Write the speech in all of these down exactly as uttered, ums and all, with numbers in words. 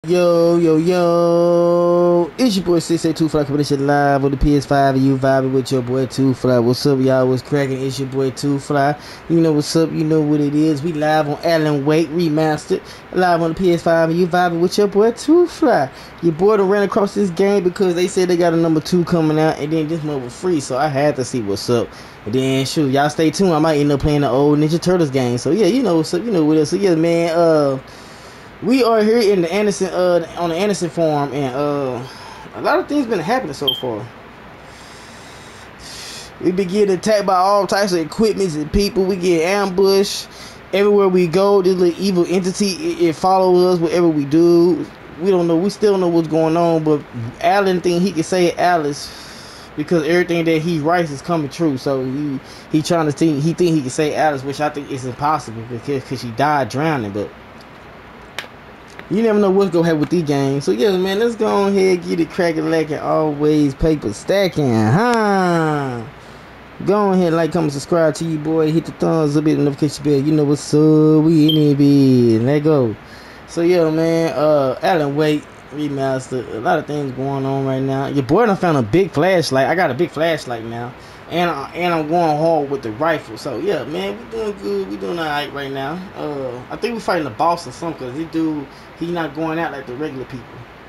Yo, yo, yo, it's your boy six eight two Fly coming to live on the P S five and you vibing with your boy two Fly. What's up, y'all? What's cracking? It's your boy two Fly. You know what's up, you know what it is. We live on Alan Wake Remastered, live on the P S five and you vibing with your boy two Fly. Your boy done ran across this game because they said they got a number two coming out and then this month was free, so I had to see what's up. And then, shoot, y'all stay tuned. I might end up playing the old Ninja Turtles game. So, yeah, you know what's up, you know what else. So, yeah, man, uh... we are here in the Anderson, uh, on the Anderson farm, and uh, a lot of things been happening so far. We been getting attacked by all types of equipments and people. We get ambushed everywhere we go. This little evil entity, it, it follows us wherever we do. We don't know. We still don't know what's going on, but Alan think he can save Alice because everything that he writes is coming true. So he he trying to think he think he can save Alice, which I think is impossible because because she died drowning, but. You never know what's gonna happen with these games. So yeah, man, let's go on ahead, get it cracking, lacking, always paper stacking, huh? Go on ahead, like, comment, subscribe to you, boy. Hit the thumbs up, hit the notification bell. You know what's up. We in it, bit. Let go. So yeah, man. Uh, Alan Wake remastered. A lot of things going on right now. Your boy done found a big flashlight. I got a big flashlight now, and I, and I'm going hard with the rifle. So yeah, man, we doing good. We doing alright right now. Uh, I think we fighting the boss or something. Cause this dude, he not going out like the regular people.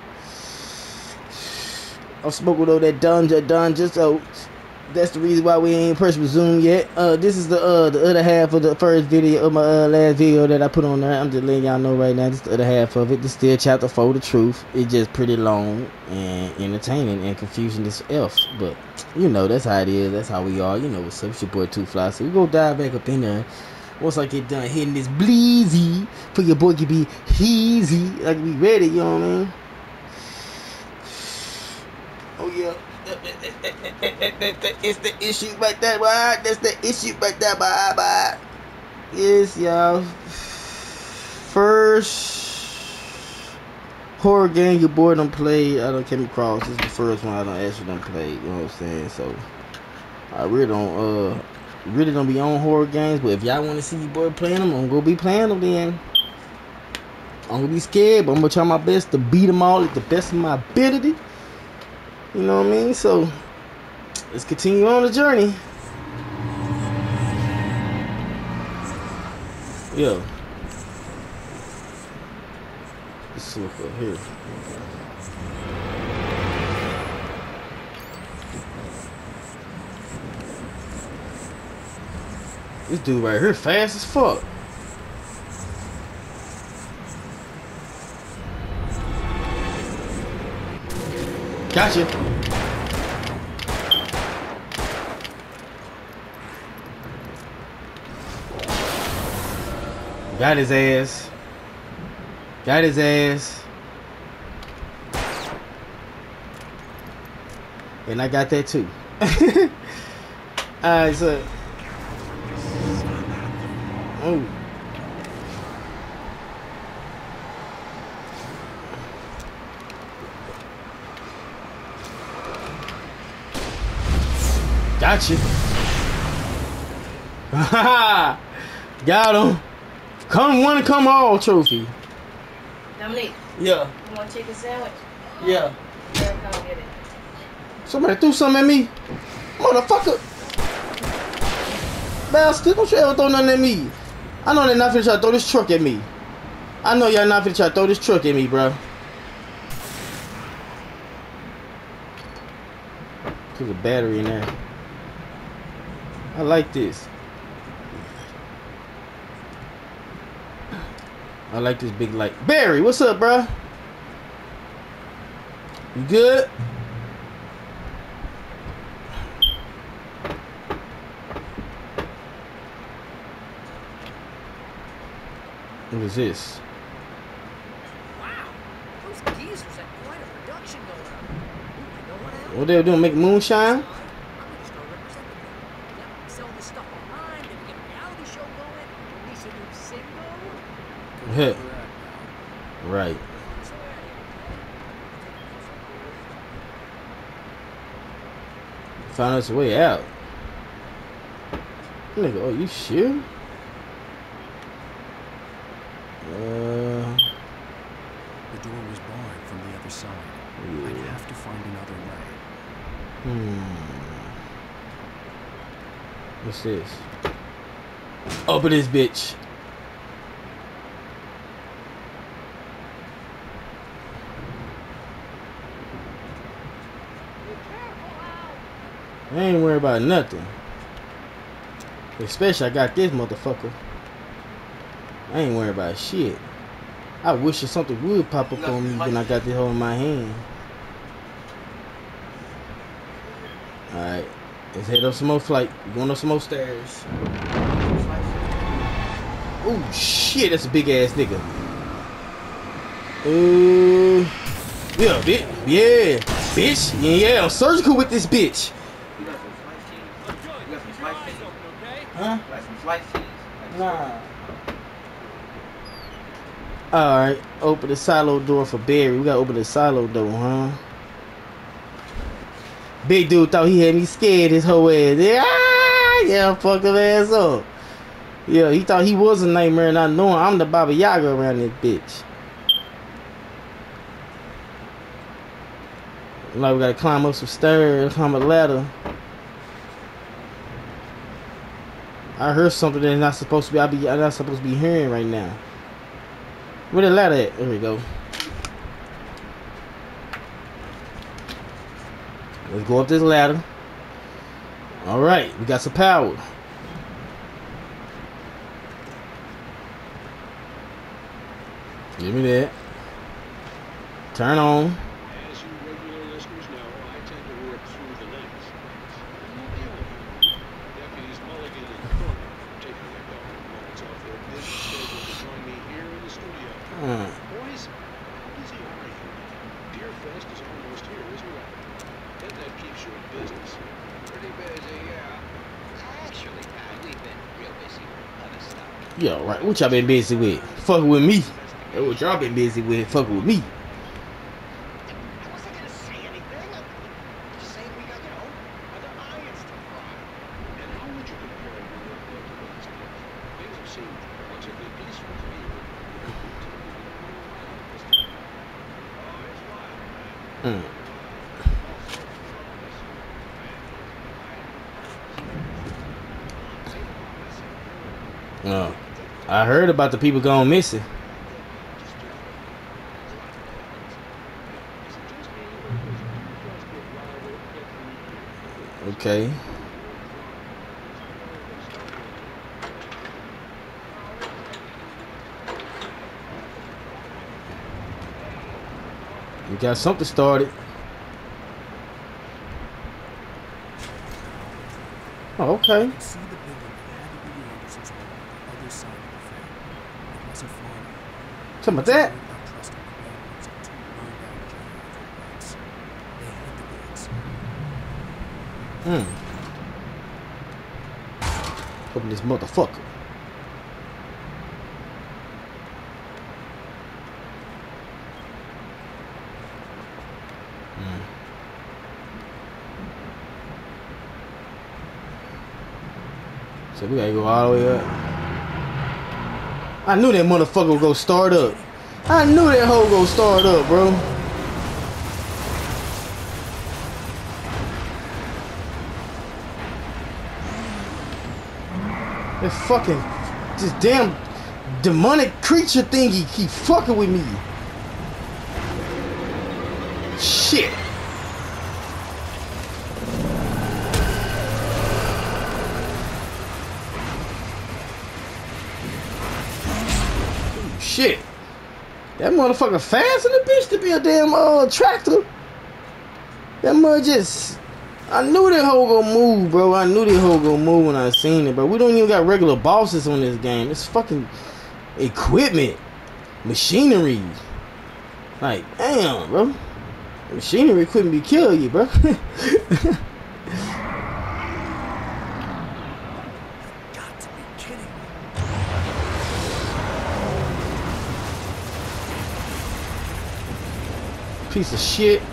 I'm smoking over that dungeon, dungeon. So that's the reason why we ain't press resume yet. Uh, this is the uh the other half of the first video of my uh, last video that I put on there. I'm just letting y'all know right now. This is the other half of it. This is still chapter four, the truth. It's just pretty long and entertaining and confusing as F. But you know that's how it is. That's how we are. You know what's up. It's your boy two Fly. So we go dive back up in there. Once I get done hitting this bleezy, for your boy can be easy, like we ready. You know what I mean? Oh yeah. It's the issue right there, boy. That's the issue right there, boy, boy. Yes, y'all. First horror game your boy done played. I done came across. This is the first one I done actually done played. You know what I'm saying? So I really don't, uh, really don't be on horror games. But if y'all want to see your boy playing them, I'm gonna be playing them. Then I'm gonna be scared, but I'm gonna try my best to beat them all at the best of my ability. You know what I mean? So let's continue on the journey. Yo. Let's look up here. This dude right here fast as fuck. Gotcha. Got his ass. Got his ass. And I got that too. Alright, so. Oh. Gotcha. Got him. Come one, come all trophy. Dominique. Yeah. You want a chicken sandwich? Yeah. Yeah, come get it. Somebody threw something at me. Motherfucker. Bastard, don't you ever throw nothing at me. I know they're not finna try to throw this truck at me. I know y'all not finna try to throw this truck at me, bro. There's a battery in there. I like this. I like this big light. Barry, what's up, bro? You good? What is this? Wow, those geezers had quite a production going on. Ooh, you know what else? What they doing? Make moonshine? I'm gonna start representing them. Yeah, sell this stuff online, maybe get a reality show going, release a new single. Heh. Right. Found us a way out. Nigga, oh, you sure? Uh, The door was barred from the other side. Yeah. I'd have to find another way. Hmm. What's this? Open this bitch. I ain't worried about nothing. Especially I got this motherfucker. I ain't worried about shit. I wish that something would pop up on me when I got this hole in my hand. Alright. Let's head up some more flight. We're going up some more stairs. Oh shit, that's a big ass nigga. Uh, yeah, bitch. Yeah, bitch. Yeah, yeah, I'm surgical with this bitch. You got some sliced cheese? You got some sliced cheese? Huh? You got some sliced cheese? Nah. Alright, open the silo door for Barry. We gotta open the silo door, huh? Big dude thought he had me scared his whole ass. Yeah, yeah, fucked his ass up. Yeah, he thought he was a nightmare, not knowing I'm the Baba Yaga around this bitch. Like we gotta climb up some stairs, climb a ladder. I heard something that's not supposed to be. I be. I'm not supposed to be hearing right now. Where the ladder at? There we go. Let's go up this ladder. All right, we got some power. Give me that. Turn on. As you regular listeners know, I tend to work through the night. And we'll be able to. Deputies Mulligan and Thornton are taking their couple of moments off their busy schedule to join me here in the studio. Uh, Boys, how busy are you? Deer Fest is almost here as well. Bet that keeps you in business. Pretty busy, yeah. Actually, uh, we've been real busy with other stuff. yeah, right. What y'all been busy with? Fucking with me. That's what y'all been busy with. Fucking with me. I wasn't gonna say anything. I'm just saying we got, you know, other irons to fry. And how would you compare your work there to last month? Things have seemed relatively peaceful to me. Oh, it's wild, man. Mm. Uh, I heard about the people going missing. Okay. We got something started. Oh, okay. You see the building had to be the Andersons' home on the other side of the fair. It wasn't far enough. Something about that. About trusting the landlords of two burned-out generator plants. They had the goods. Hmm. Open this motherfucker. Hmm. So we gotta go all the way up. I knew that motherfucker would go start up. I knew that hoe go start up, bro. That fucking, this damn demonic creature thingy keep fucking with me. Shit. Shit. That motherfucker fast in the bitch to be a damn uh, tractor. That mother just... I knew that hoe gonna move, bro. I knew that hoe gonna move when I seen it, bro. We don't even got regular bosses on this game. It's fucking equipment. Machinery. Like, damn, bro. Machinery couldn't be kill you, bro. Got to be kidding me. Piece of shit.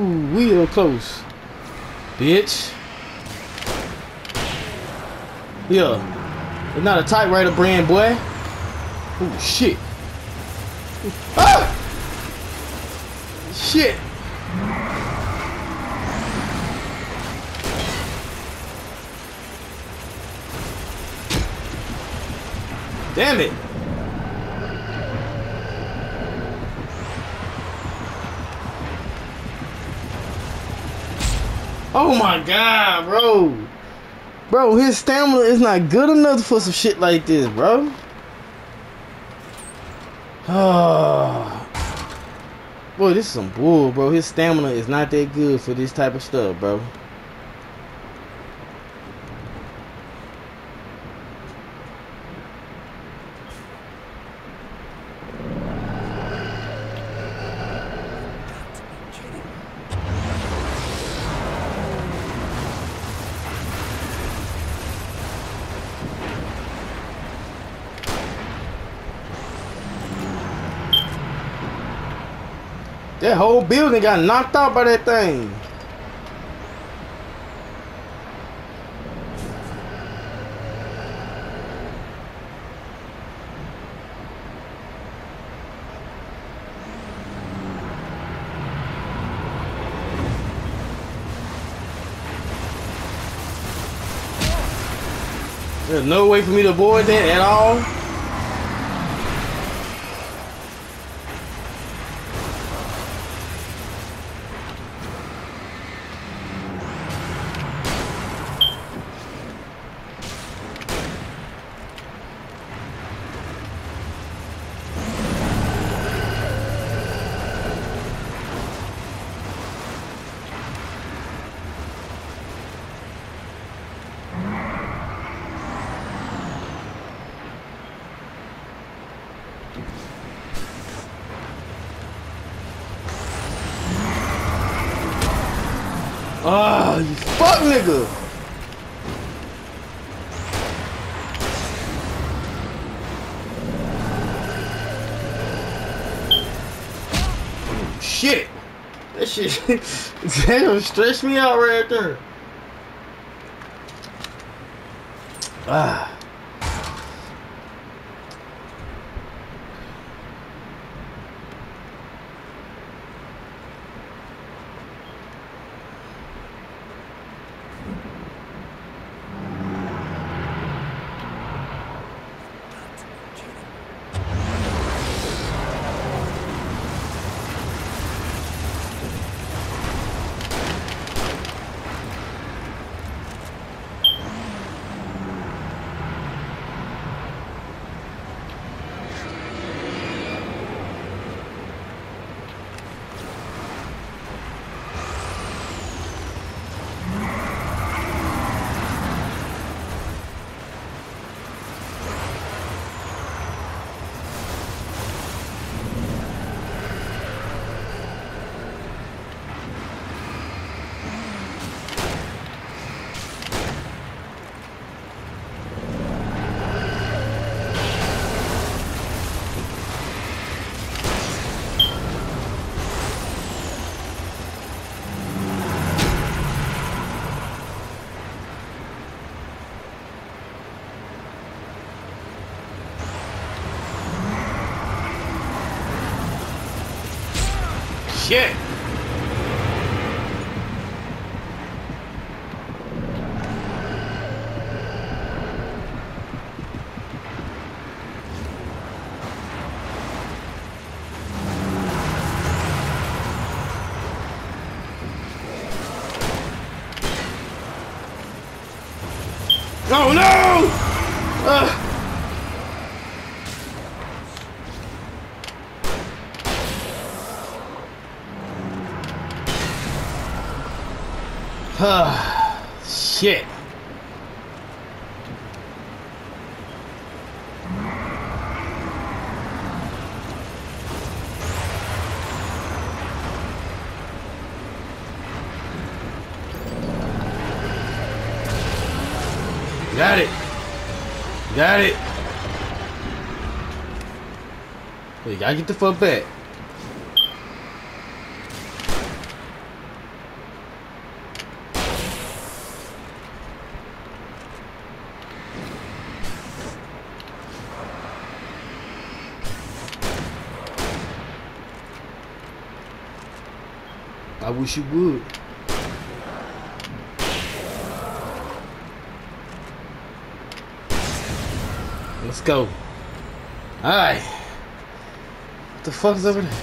Ooh, we are close. Bitch. Yeah. It's not a typewriter brand, boy. Oh shit. Ah! Shit. Damn it. Oh my god, bro. Bro, his stamina is not good enough for some shit like this, bro. Oh. Boy, this is some bull, bro. His stamina is not that good for this type of stuff, bro. That whole building got knocked out by that thing. There's no way for me to avoid that at all. Ah, oh, you fuck nigga. Shit. That shit, that gonna stress me out right there. Ah. Shit. Oh no! Uh. Ah, shit. Got it. Got it. You gotta get the fuck back. I wish you would. Let's go. Alright. What the fuck is over there?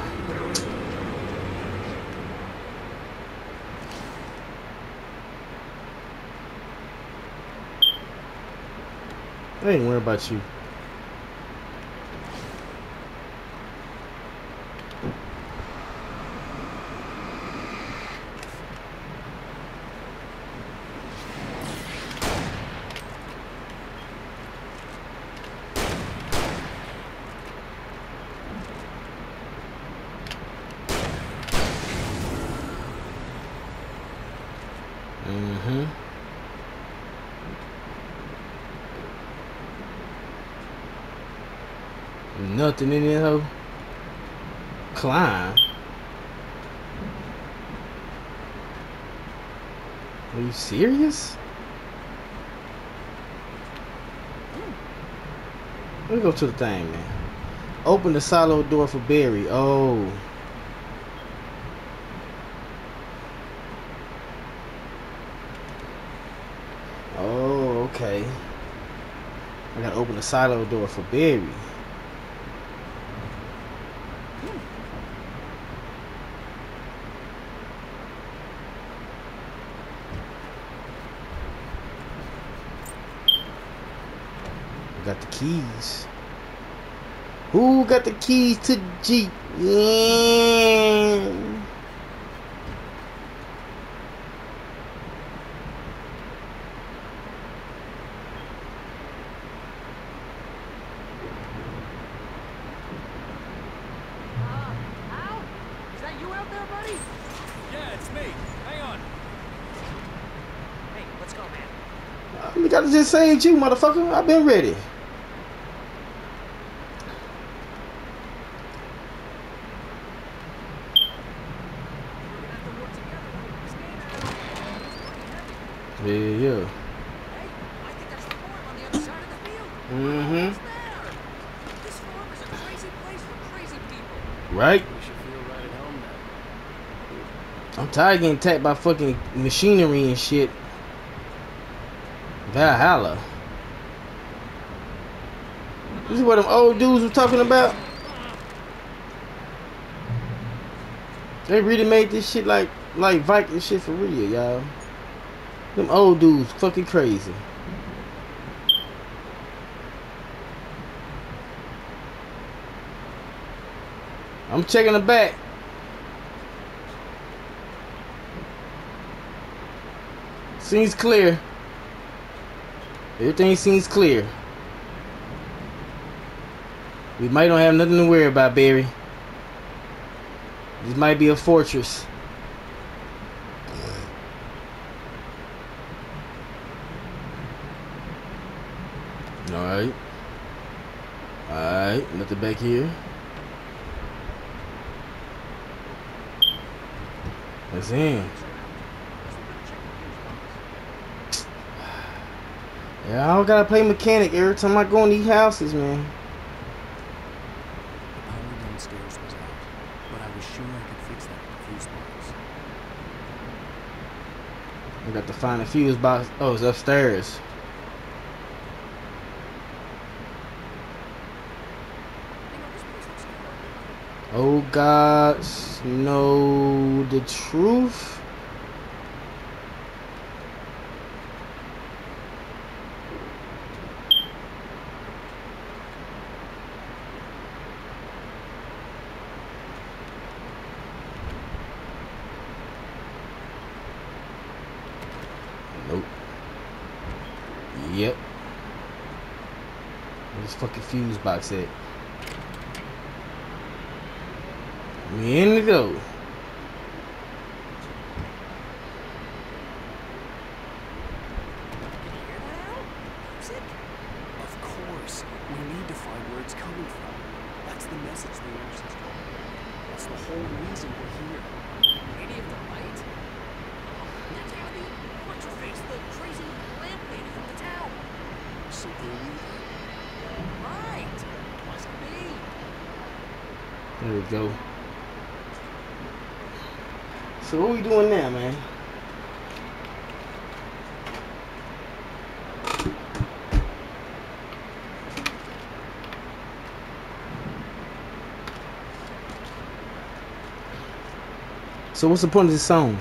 I ain't worried about you. Mm-hmm. Nothing in there, hoe. Climb. Are you serious? Let me go to the thing, man. Open the silo door for Barry. Oh. Oh, okay. I gotta open the silo door for Barry. Got the keys. Who got the keys to the Jeep? Yeah. Uh, Al? Is that you out there, buddy? Yeah, it's me. Hang on. Hey, let's go, man. I mean, gotta just say it's you, motherfucker. I've been ready. We're gonna have to work together on this game, Al. It's pretty heavy. Yeah, yeah. Hey, I think that's the farm on the other side of the field. Mm-hmm. What's there? This farm is a crazy place for crazy people. Right? We should feel right at home now. I'm tired of getting attacked by fucking machinery and shit. Valhalla. This is what them old dudes were talking about. They really made this shit like like Viking shit for real, y'all. Them old dudes fucking crazy. I'm checking the back. Seems clear. Everything seems clear. We might not have nothing to worry about, Barry. This might be a fortress. Alright. Alright, nothing back here. Let's in. Yeah, I don't gotta play mechanic every time I go in these houses, man. The power downstairs was out, but I was sure I could fix that with fuse box. I got to find the fuse box. Oh, it's upstairs. Oh, God, know the truth. Nope. Yep. Where's this fucking fuse box at? We in to go. Did you hear that, Al? Music? Of course. We need to find where it's coming from. That's the message the nurses told me. That's the whole reason we're here. Lady of the Light? That's gotta be what's her face, the crazy lamp lady from the town. Something weird. Right. Must be. There we go. So what we doing now, man? So what's the point of this song?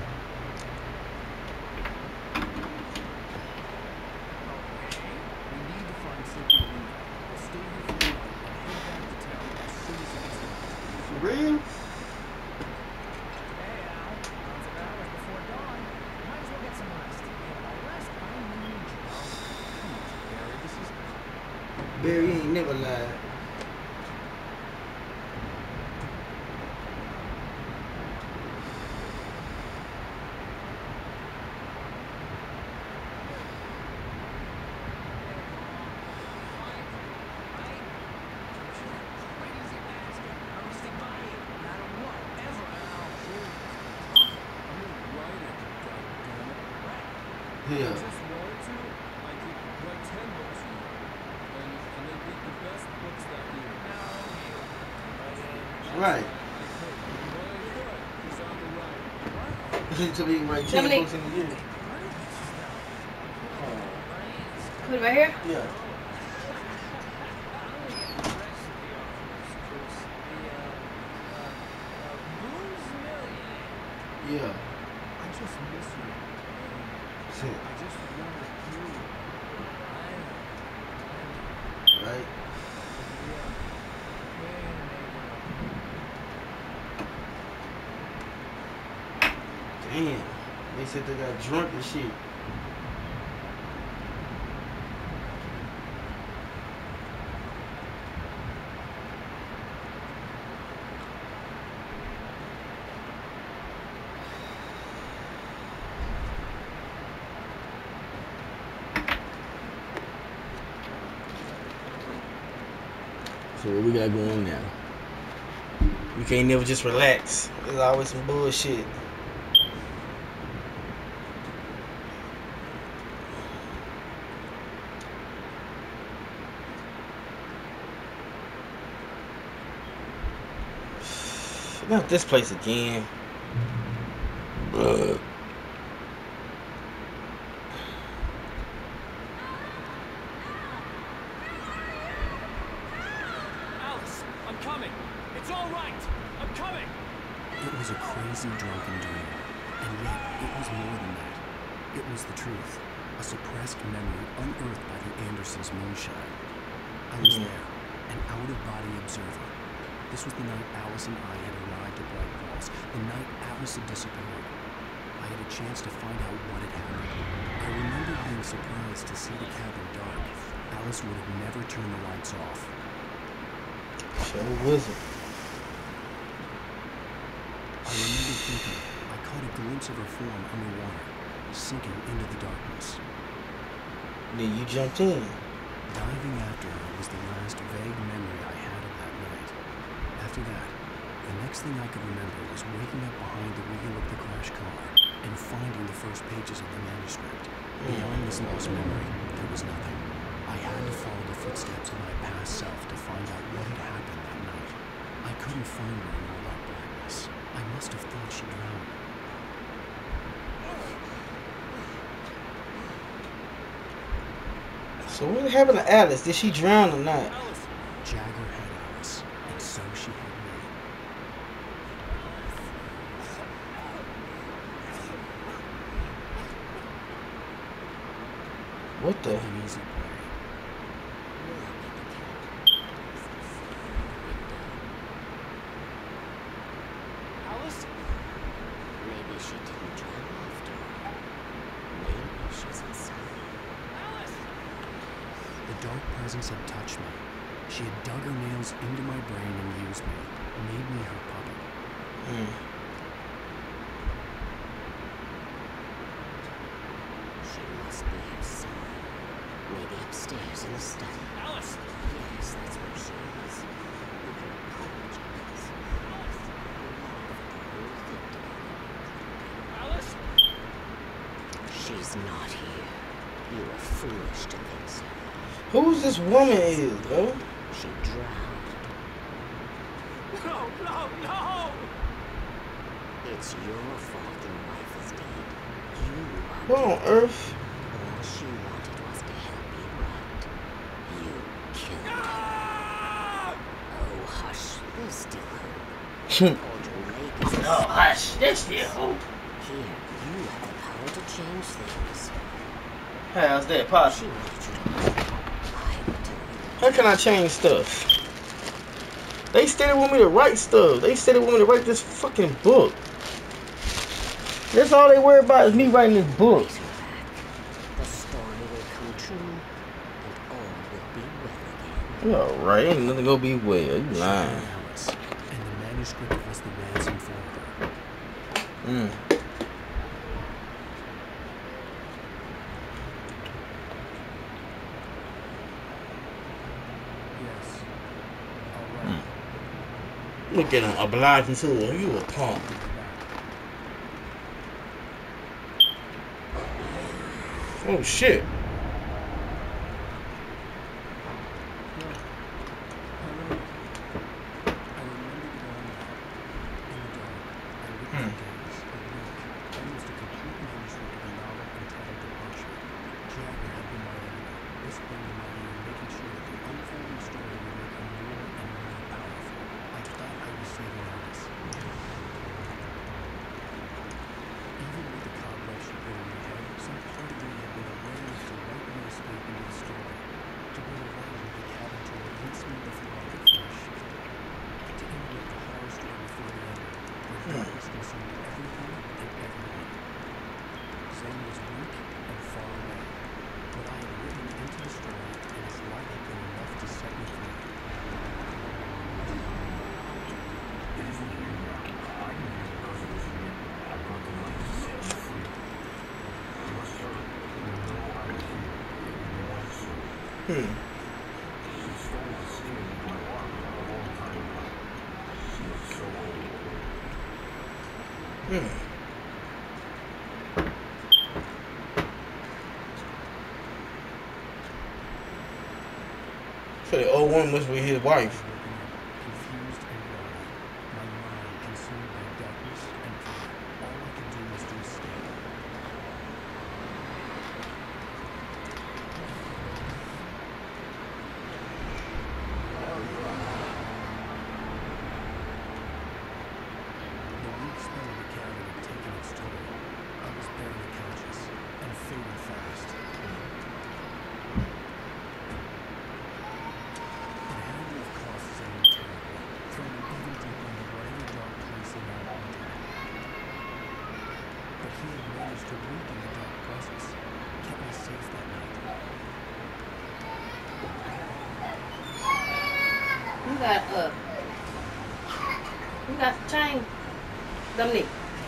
We need to find something to leave. We'll stay here for the night and head back to town as soon as it gets light. For real? Hey, Al. Lots of hours before dawn. Might as well get some rest. And by rest, I mean job. Come on, Barry, this is... Barry ain't never lied. Yeah. Just wanted to, I could write ten books a year, and, and then get the best books that year. Right. I could, but I could, because I'm the writer. You need to be right ten Dominique. books in a year. Put it right here. Yeah. Yeah. I just miss you. That's it. I just wanted you. Right. Damn. They said they got drunk and shit. So what we got going on now? We can't never just relax. There's always some bullshit. Not this place again. Ugh. Alice, I'm coming. It's all right. I'm coming. It was a crazy drunken dream, and yet it was more than that. It was the truth, a suppressed memory unearthed by the Andersons' moonshine. I was there, an out-of-body observer. This was the night Alice and I had arrived at Bright Falls, the night Alice had disappeared. I had a chance to find out what had happened. I remember being surprised to see the cabin dark. Alice would have never turned the lights off. Sure was it. I remember thinking, I caught a glimpse of her form underwater, sinking into the darkness. Then you jumped in. Diving after her was the last vague memory I had of that night. After that, the next thing I could remember was waking up behind the wheel of the crash car and finding the first pages of the manuscript. Beyond this lost memory, there was nothing. I had to follow the footsteps of my past self to find out what had happened that night. I couldn't find her in all that blackness. I must have thought she drowned. So what happened to Alice? Did she drown or not? Alice, Jagger had Alice, and so she had me. What the? An easy prey. Alice? Maybe she didn't drown after all. Maybe she's inside. Alice! The dark presence had touched me. She had dug her nails into my brain and used me, made me her puppet. Mm. She must be here somewhere. Maybe upstairs in the study. Alice! Yes, that's where she is. You can apologize. Alice! She's not here. You were foolish to think so. Who's this woman is, bro? She drowned. No, no, no! It's your fault your wife is dead. You are What on earth? all she wanted was to help you out. You killed her. Oh, hush. There's still hope. Portal Lake is Oh, hush. There's still hope. here. You have the power to change things. How's that She possible? wanted you to know. I will tell you. How can I change stuff? They still want me to write stuff. They still want me to write this fucking book. That's all they worry about is me writing this book. Razorback. The story will come true, and all will be well again. Alright, ain't nothing gonna be well. You lying. Alice, and the manuscript was the ransom for her. Mm. Yes. All right. Look at him, obliging to her. You a punk. Oh shit. Hmm. Hmm. So the old one must be his wife. Confused and worried, my mind consumed by darkness and fear. All I could do was to escape. The weeks spent in the cabin had taken its toll. I was barely conscious and fading fast. It had me of costs and terrible, thrown even deeper into whatever dark place he now wanted. But he had managed to weaken the dark presence, kept me safe that night. You got uh, you got the chain, Dominique.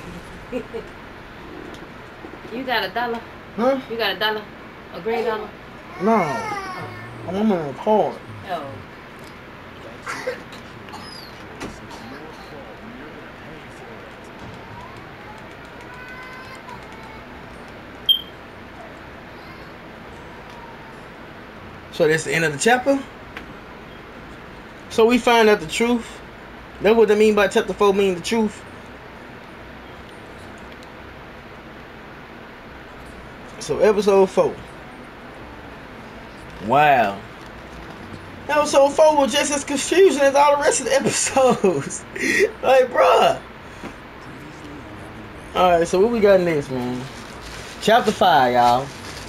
You got a dollar? Huh? You got a dollar? A green dollar? No. I'm on a card. Oh. So that's the end of the chapter? So we find out the truth? That's what they mean by chapter four mean the truth? So episode four. Wow. Episode four was just as confusing as all the rest of the episodes. Like, bruh. Alright, so what we got next, man? Chapter five, y'all.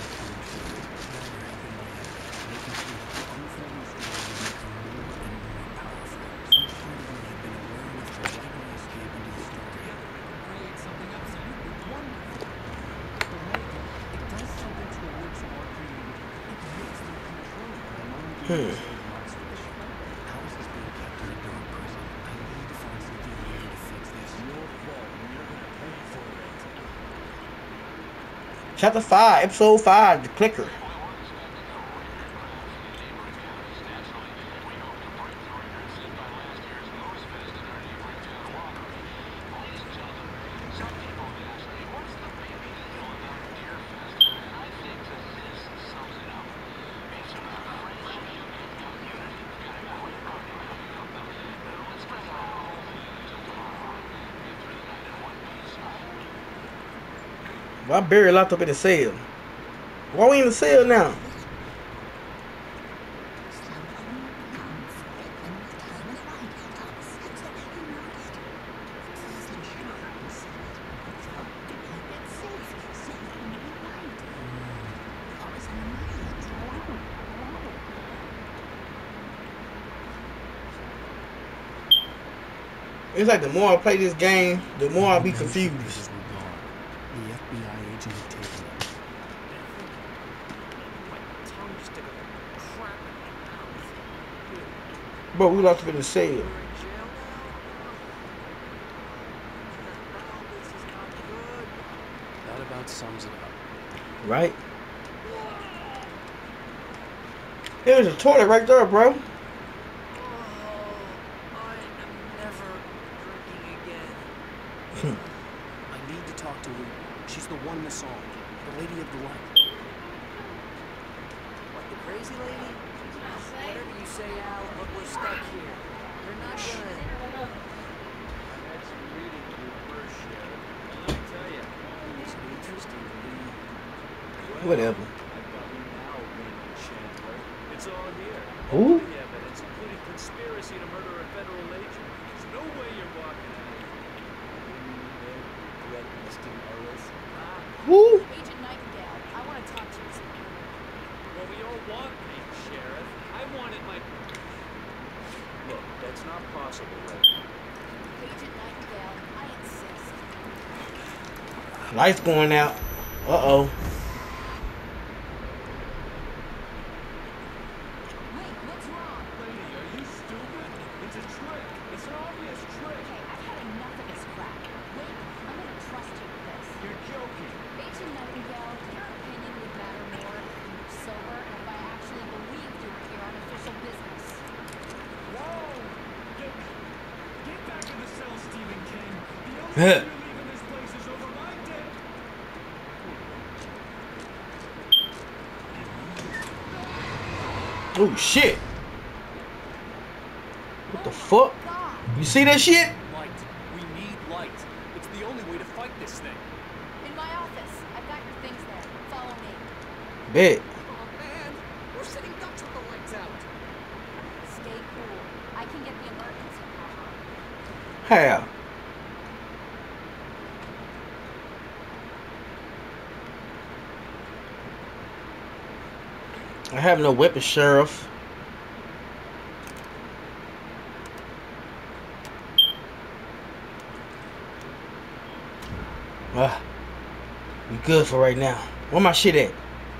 Hmm. Chapter five, episode five, the clicker. Why Barry locked up in the cell? Why we in the cell now? It's like the more I play this game, the more I be confused. The F B I agent had taken it. My tongue just took a crap in my mouth. But we locked up in the cell. We're in jail now? Oh, this is not good. That about sums it up. Right? There's a toilet right there, bro. Oh, I am never drinking again. I need to talk to Lou. She's the one in the song. The lady of the light. What, the crazy lady? Whatever you say, Al, but we're stuck here. We're not gonna... I had some reading to do first, Sheriff. And let me tell you, It's interesting to me. Whatever. I've got you now, Raymond Chandler. It's all here. Who? All the evidence, including conspiracy to murder a federal agent. There's no way you're walking out. Red Mister Ellis. Who? Agent Nightingale, I want to talk to you. Well, we all want me, Sheriff. I wanted my... Look, that's not possible right now. Agent Nightingale, I insist. Lights going out. Uh-oh. Wait, what's wrong? Lady, are you stupid? It's a trick. It's an obvious trick. Okay, I've had enough of this crap. Wait, I'm gonna trust you with this. You're joking. Agent Nightingale, your opinion would matter more if you were sober and if I actually believed you were here on official business. Whoa! Get, get back in the cell, Stephen King. The only Huh. way you're leaving this place is over my dead. Oh, shit. What the fuck? You see that shit? Light. We need light. It's the only way to fight this thing. In my office, I've got your things there. Follow me. Bet. Oh, man. We're sitting ducks with the lights out. Stay cool. I can get the emergency power. How? I have no weapon, Sheriff. Ah, we good for right now. Where my shit at?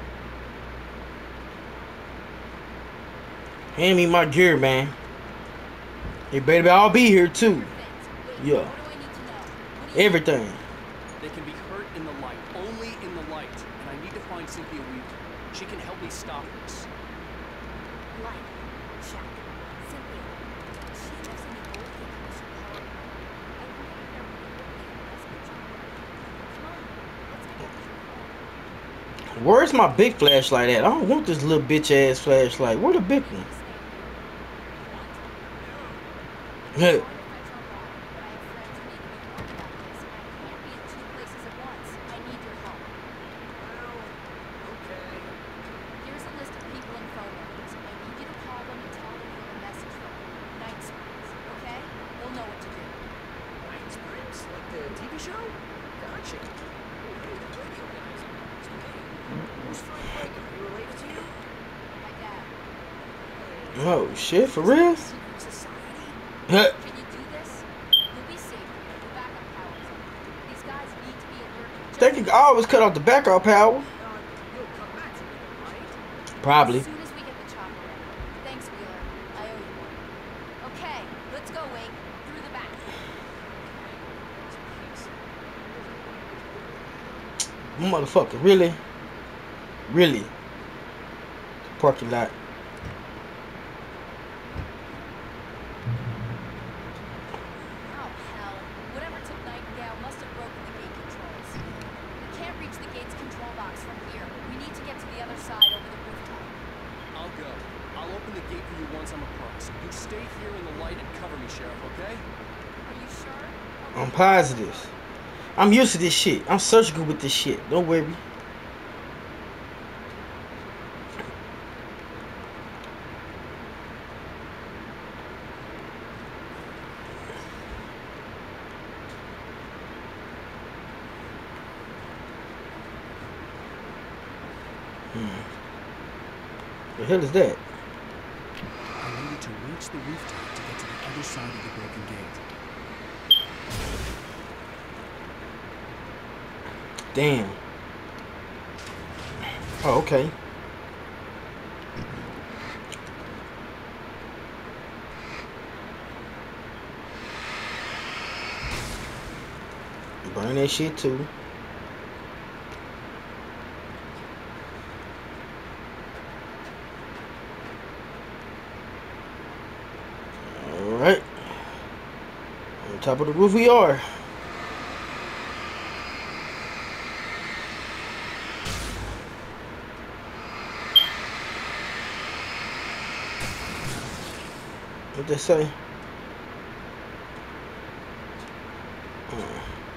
Hand me my gear, man. Hey, baby, I'll be here too. Things. Wait, Yeah. what do I need to know? What do you Everything. They can be hurt in the light, only in the light. And I need to find Cynthia Weaver. She can help me stop this. Light. Check. Cynthia. She lives in the old vacation park. I can get her really Come on. Let's get Where's my big flashlight at? I don't want this little bitch ass flashlight. Where the big one? Hey. Oh shit, for real? Huh. Can you do this? You'll be safe here. The backup power's on. These guys need to be alert. They can always cut off the backup power. Uh, you'll come back to me, right? Probably. As soon as we get the chopper ready. Thanks, Wheeler. I owe you one. Okay, let's go, Wake. Through the back. Motherfucker, really? Really? Parking lot. Oh, hell. Whatever took Nightingale must have broken the gate controls. We can't reach the gate's control box from here. We need to get to the other side over the rooftop. I'll go. I'll open the gate for you once I'm across. You stay here in the light and cover me, Sheriff, okay? Are you sure? I'm positive. I'm used to this shit. I'm surgical with this shit. Don't worry. Hmm. The hell is that? I needed to reach the rooftop to get to the other side of the broken gate. Damn. Oh, okay. Burn that shit too. Alright. On top of the roof we are. What they say? Uh.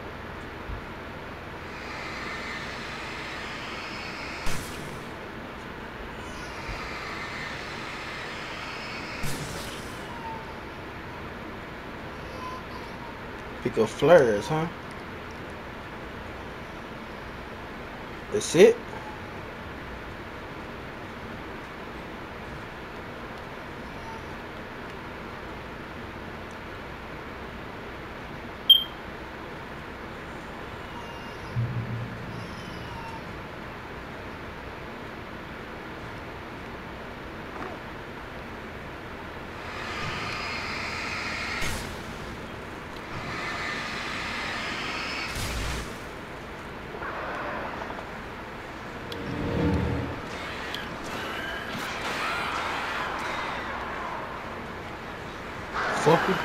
Pick up flares, huh? That's it? Fucker.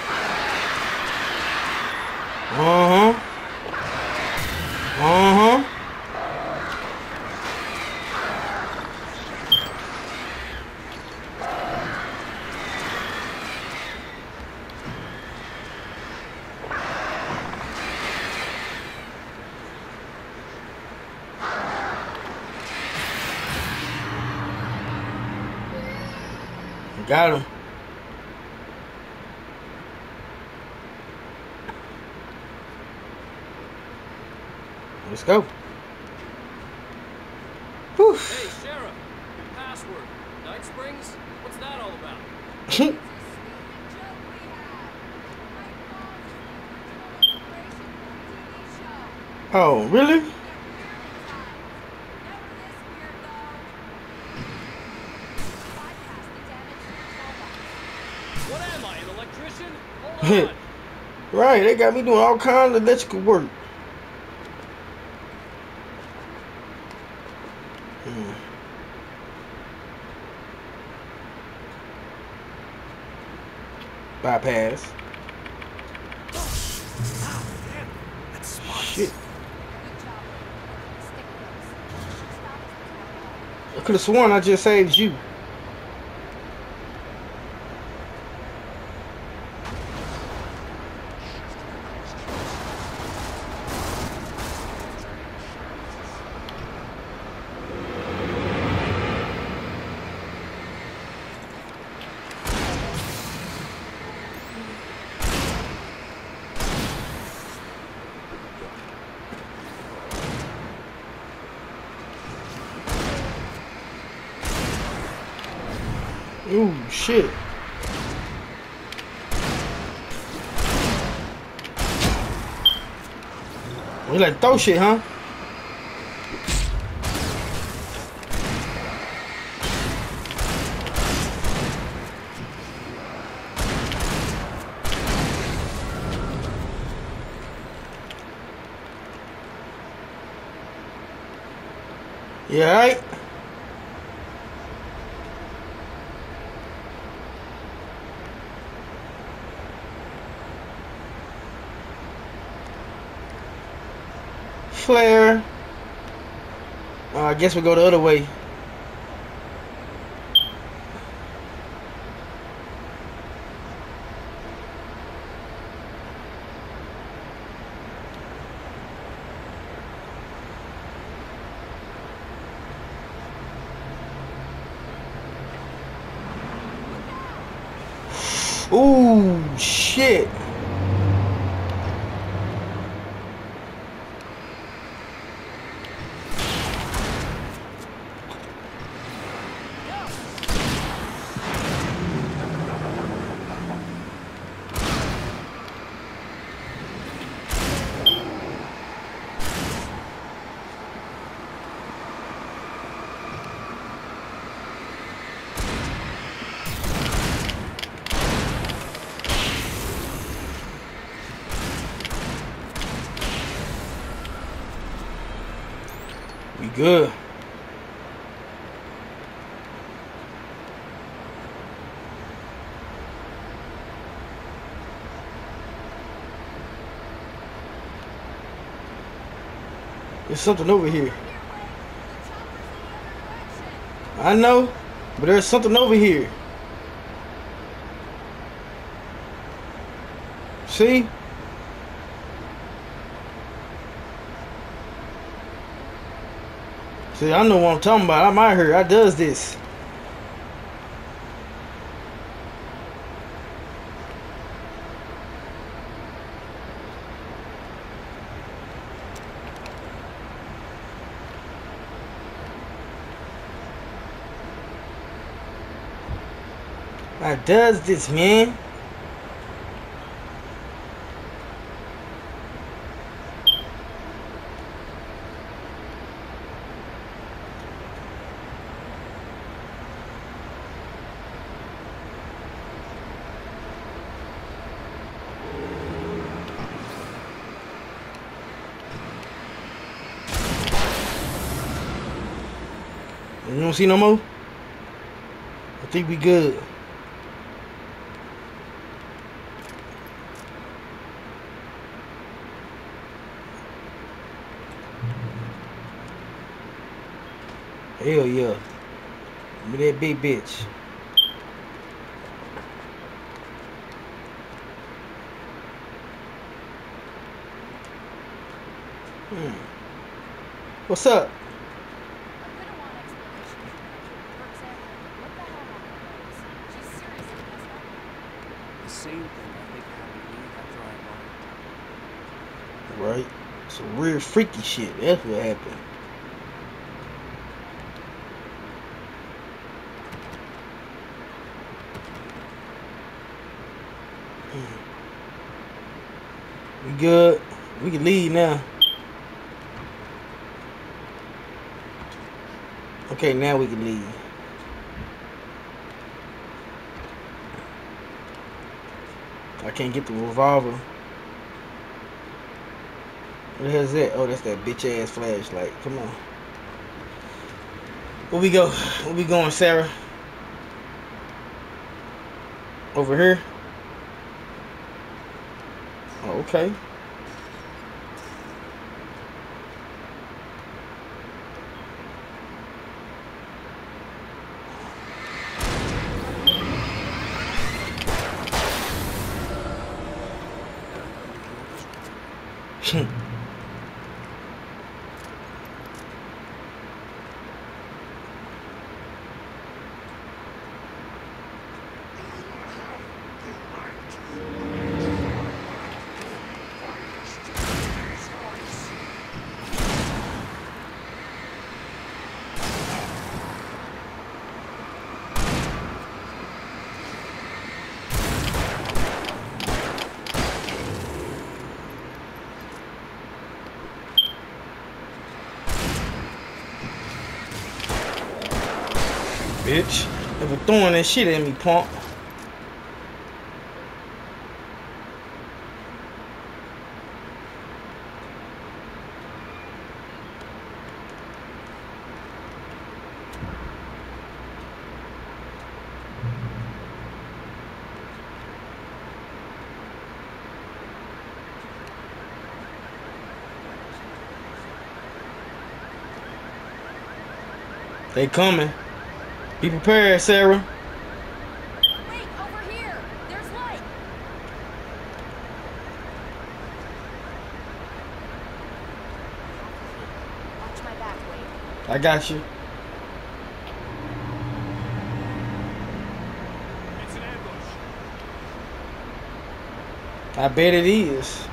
Uh-huh. Uh-huh. Got him. Let's go. Whew. Hey, Sheriff. Your password. Night Springs? What's that all about? Oh, really? What am I, an electrician? Hold on. Right, they got me doing all kinds of electrical work. Hmm. Bypass. Shit. I could have sworn I just saved you. Ooh, shit. We like throw shit, huh? Yeah, right. Flare. Uh, I guess we go the other way. Oh shit. We good. There's something over here. I know, but there's something over here. See? See, I know what I'm talking about. I'm out here. I does this. I does this, man. You don't see no more? I think we good. Hell yeah. Give me that big bitch. Hmm. What's up? Same thing I think happened to me after I learned. Right. Some weird freaky shit. That's what happened. We good. We can leave now. Okay, now we can leave. I can't get the revolver. What the hell is that? Oh, that's that bitch ass flashlight. Come on. Where we go? Where we going, Sarah? Over here? Oh, okay. Bitch, never throwing that shit at me, punk. They coming. Be prepared, Sarah. Wait, over here! There's light! Watch my back, Wade. I got you. It's an ambush. I bet it is.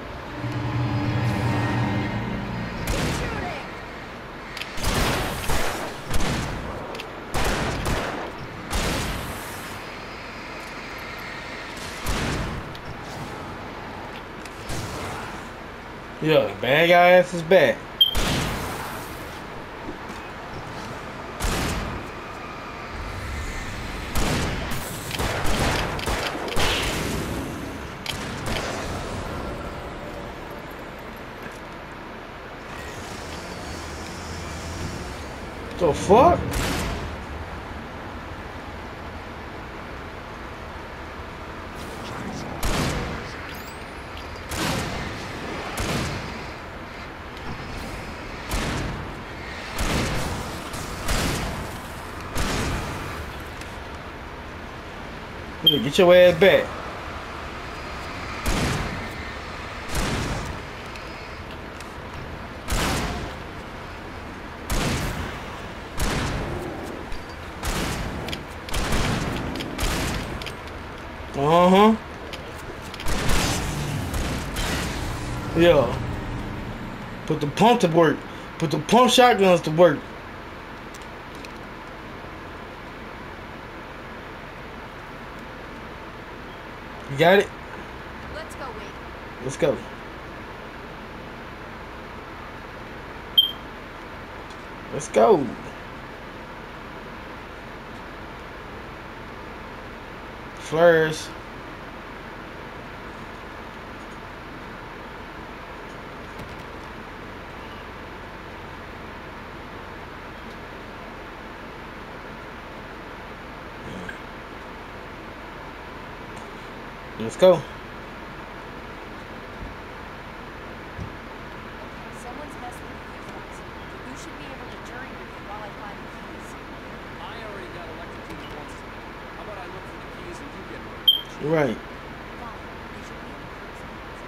Yeah, bad guy ass is back. The fuck? Get your ass back. Uh-huh. Yeah. Put the pump to work. Put the pump shotguns to work. You got it? Let's go, Wade. Let's go. Let's go. Flourish. Let's go. Someone's messed with the fuse box. You should be able to jury rig it while I find the keys. I already got electrocuted once. How about I look for the keys and you get one? Right. Fine. They should be able to fix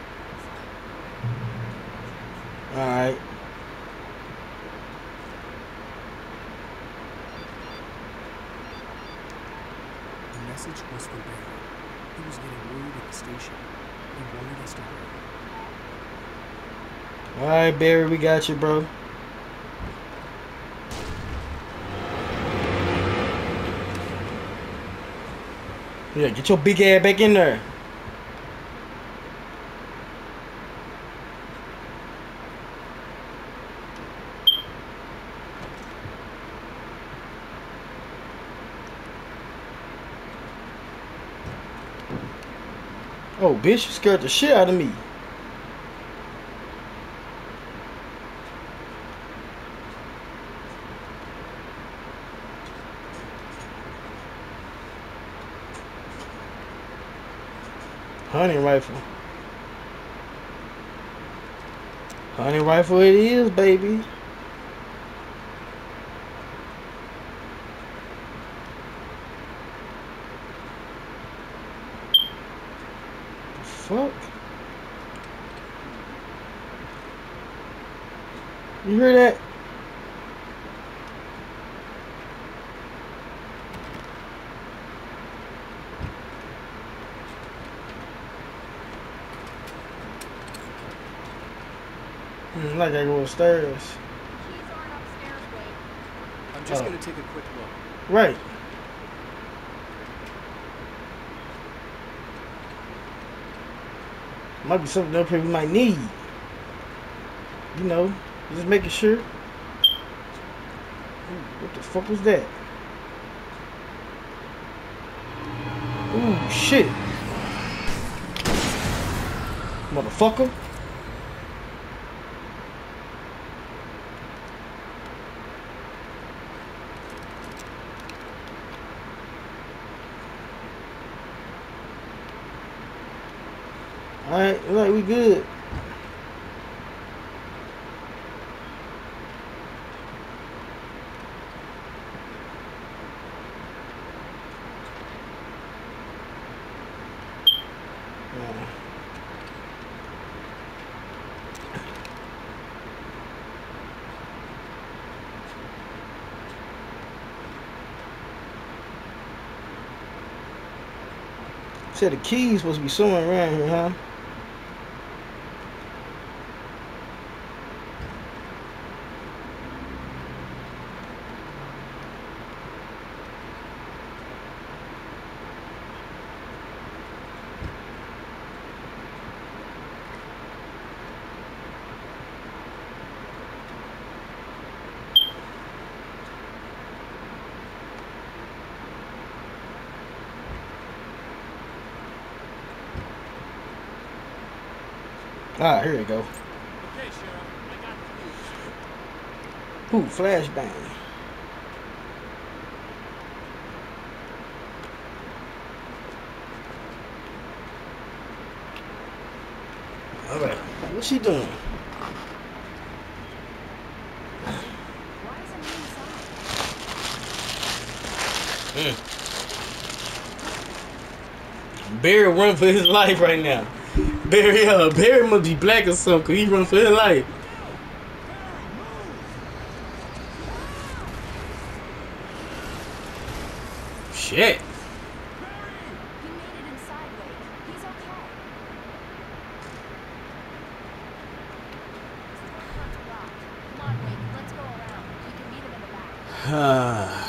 it. All right. The message was from Barry. He was getting word at the station. He wanted us to hurry. All right, Barry, we got you, bro. Yeah, get your big ass back in there. Oh, bitch, you scared the shit out of me. Hunting rifle. Hunting rifle it is, baby. Fuck. You hear that? Hmm, like I go upstairs. Keys aren't upstairs, Wade. I'm just Oh. gonna take a quick look. Right. Might be something up here we might need. You know, just making sure. Ooh, what the fuck was that? Ooh, shit. Motherfucker. Alright, like we good. Yeah. Said the keys supposed to be somewhere around here, huh? Ah, here we go. Okay, Sheriff, I got the news. Ooh, flashbang. All right, what's she doing? Mm. Barry run for his life right now. Barry, uh, Barry must be black or something, cause he run for his life. Shit. He made it inside, Wade. He's okay. This front's locked. Come on, Wade. Let's go around. We can meet him in the back.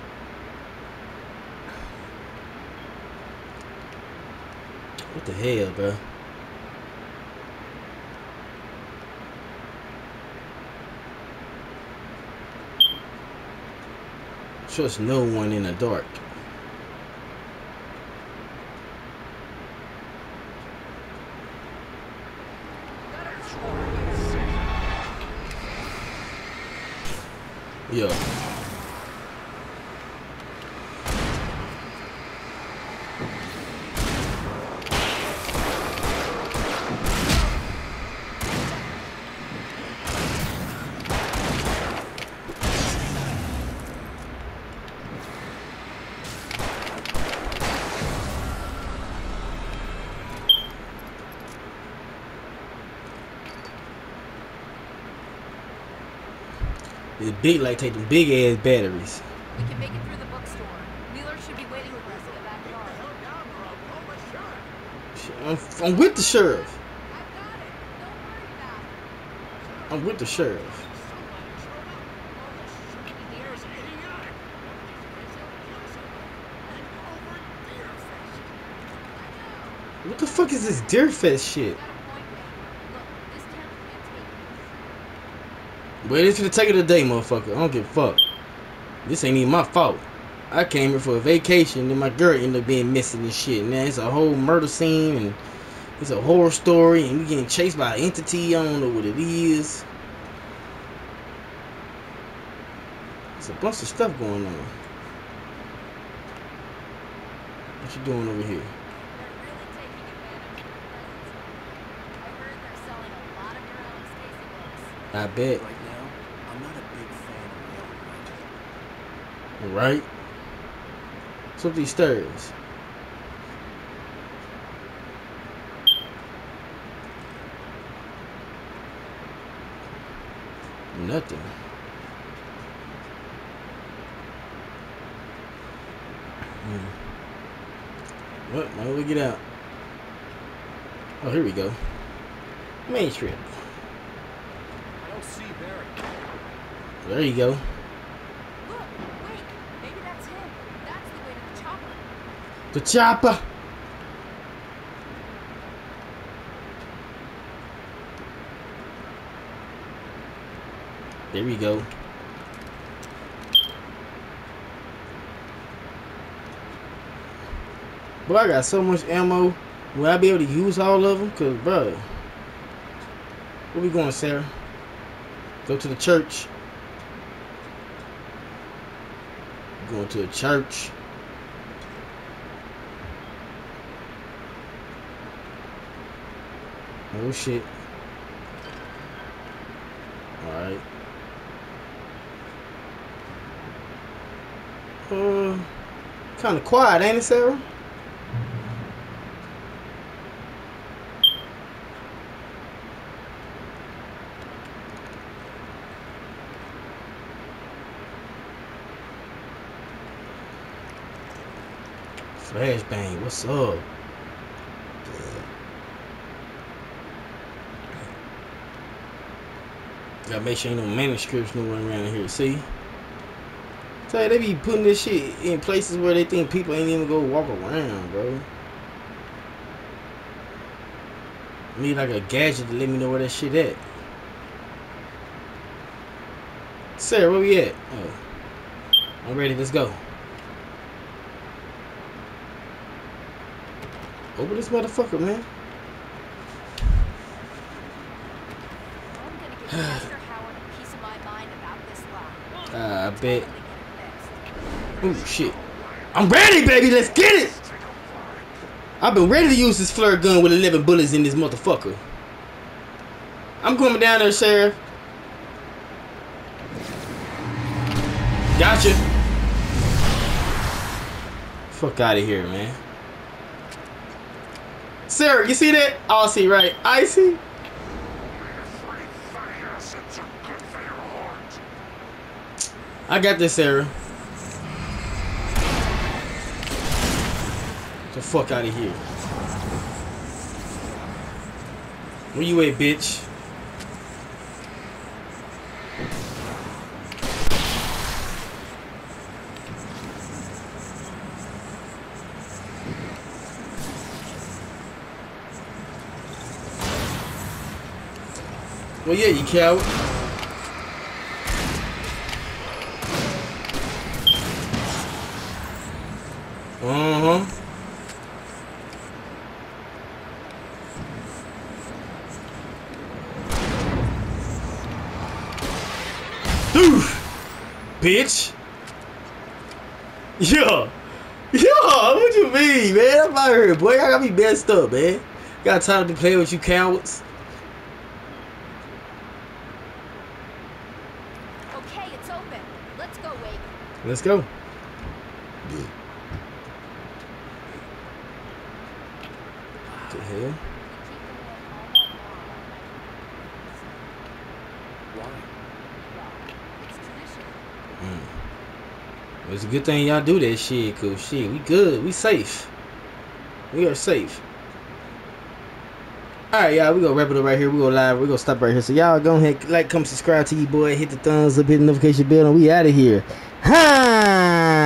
What the hell, bro? Trust no one in the dark. Yo. It's big, like take them big ass batteries. We can make it through the bookstore. Wheeler should be waiting with us in the back yard. I'm, I'm with the sheriff. I've got it. Don't worry about it. I'm with the sheriff. What the fuck is this Deer Fest shit? Well, it's gonna take it today, motherfucker. I don't give a fuck. This ain't even my fault. I came here for a vacation, and my girl ended up being missing and shit. Now it's a whole murder scene, and it's a horror story, and we getting chased by an entity. I don't know what it is. There's a bunch of stuff going on. What you doing over here? I bet. Right now, I'm not a big fan of the Right? What's up these stairs? Nothing. Hmm. What? Why don't we get out? Oh, here we go. Main Street. I don't see Barry. There you go. Look, wait. Maybe that's him. That's the way to the chopper. The chopper. There we go. But I got so much ammo. Will I be able to use all of them? Cause, bro, where we going, Sarah? Go to the church. Going to a church. Oh shit. Alright. Uh, kind of quiet, ain't it, Sarah? Flashbang, what's up? Gotta make sure ain't no manuscripts nowhere around here, see? Tell you, they be putting this shit in places where they think people ain't even go walk around, bro. Need like a gadget to let me know where that shit at. Sarah, where we at? Oh. I'm ready, let's go. Open this motherfucker, man. Master Howard a piece of my mind about this lie. Uh, I bet. Oh shit. I'm ready, baby. Let's get it. I've been ready to use this flare gun with eleven bullets in this motherfucker. I'm coming down there, Sheriff. Gotcha. Fuck out of here, man. Sarah, you see that? Oh, see, right. I see. I got this, Sarah. Get the fuck out of here. Where you at, bitch? Well, yeah, you coward. Uh-huh. Dude, bitch. Yeah. Yeah, what you mean, man? I'm out here, boy. I gotta be messed up, man. Got time to be playing with you cowards. Okay, it's open. Let's go, Wake. Let's go. What the hell? Mm. Well, it's a good thing y'all do that shit, cause shit, we good, we safe. We are safe. Alright, y'all, we gonna wrap it up right here. We gonna live, we gonna stop right here. So y'all go ahead, like, comment, subscribe to you, boy, hit the thumbs up, hit the notification bell, and we out of here. Ha!